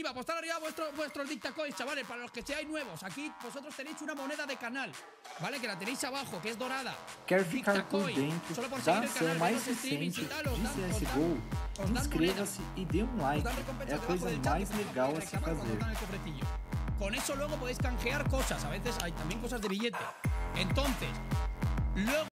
arriba, apostar arriba vuestros dictacoins, chavales, para los que seáis nuevos. Aquí vosotros tenéis una moneda de canal, ¿vale? Que la tenéis abajo, que es dorada. Quer ficar por Dictacoin. dentro Solo por da seguir el ação canal, mais ver los streamings recente y tal, os de dan CSGO, inscreva-se e dê like. dan É recompensas a coisa debajo del chat, mais que podéis legal a se reclamar cuando os fazer. dan el cofrecillo. Con eso luego podéis canjear cosas. A veces hay también cosas de billete. Entonces, luego